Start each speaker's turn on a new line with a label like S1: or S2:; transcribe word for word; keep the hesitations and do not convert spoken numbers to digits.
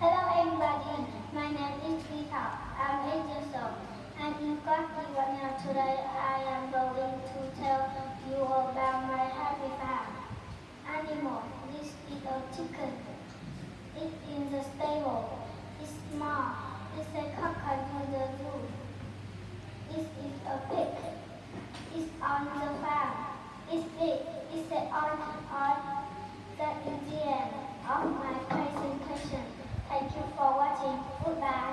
S1: Hello everybody, my name is Peter. I'm eight years old. I'm in class right now. Today I am going to tell you about my happy farm. Animal. This is a chicken. It's in the stable. It's small. It's a cocker in the zoo. This is a pig. It's on the farm. It's big. It's a on on that is the end of my presentation. Thank you for watching. Goodbye.